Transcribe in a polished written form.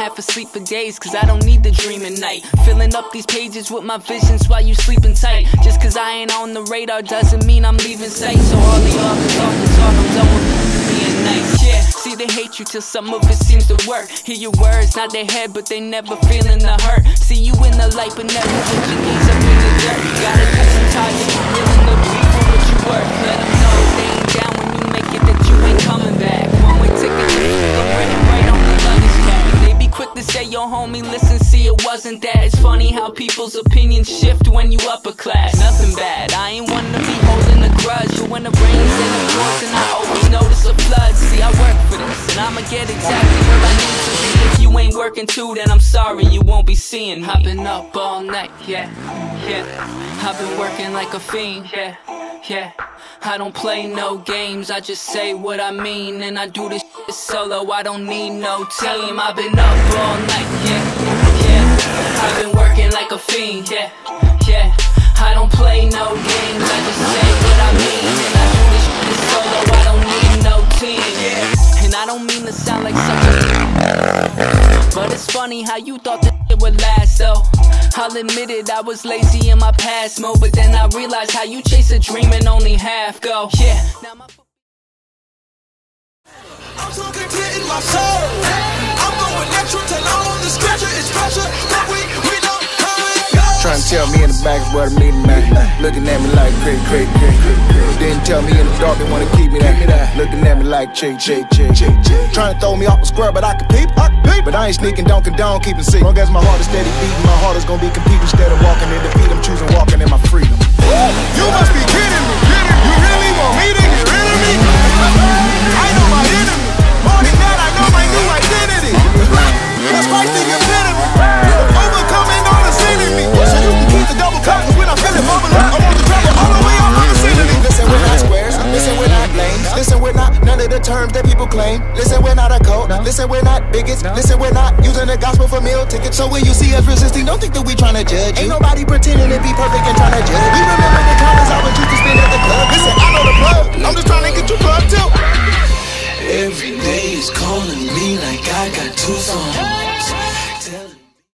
half asleep for days, cause I don't need to dream at night. Filling up these pages with my visions while you sleeping tight. Just cause I ain't on the radar doesn't mean I'm leaving sight. So all of y'all can talk and talk, I'm done with being nice. Yeah, see they hate you till some of it seems to work. Hear your words, not their head, but they never feeling the hurt. See you in the light, but never put your knees up in the dirt. Gotta cut some ties if you're willing to be for what you worth. Let them know if they ain't down when you make it that you ain't coming back. One-way ticket to freedom written right on the luggage tag. They be quick to say, yo homie, listen, see it wasn't that. It's funny how people's opinions shift when you upper class. Nothing bad, I ain't one to be holding a grudge, but when the rains and the pours and I always notice a flood. See, I work for this, and I'ma get exactly where I need to be. If you ain't working too, then I'm sorry, you won't be seeing me. I've been up all night, yeah. I've been working like a fiend, yeah. I don't play no games, I just say what I mean. And I do this shit solo, I don't need no team. I've been up all night, yeah. I've been working like a fiend, yeah. I don't play no games, I just say what I mean. And I do this shit solo, I don't need no team. And I don't mean to sound like such a but it's funny how you thought this shit would last, so I'll admit it, I was lazy in my past mode. But then I realized how you chase a dream and only half go. Yeah, now my I'm so content in my soul. I'm going natural till I'm on the stretcher. It's pressure, but we know how it goes. Trying to tell me in the back is what I mean, man. Looking at me like crazy. Didn't tell me in the dark they wanna keep me there. Looking at me like chick. Trying to throw me off the square, but I can peep. But I ain't sneaking, don't condone keeping secret. Long as my heart is steady beating, my heart is gonna be competing. Instead of walking in defeat, I'm choosing walking in my freedom. You must be kidding me. You really want me to get rid of me? I know my enemy. More than that, I know my new identity. Let's fight the epitome. Overcoming all the enemy. So you can keep the double cup, cause when I feel it bubble up, I want to travel all the way up on the vicinity. Listen, we're not squares. Listen, we're not lanes. Listen, we're not none of the terms that people claim. Listen, we're not a cult. Listen, we're not bigots. Listen, we're not using the gospel for meal tickets. So when you see us resisting, don't think that we trying to judge you. Ain't nobody pretending to be perfect and trying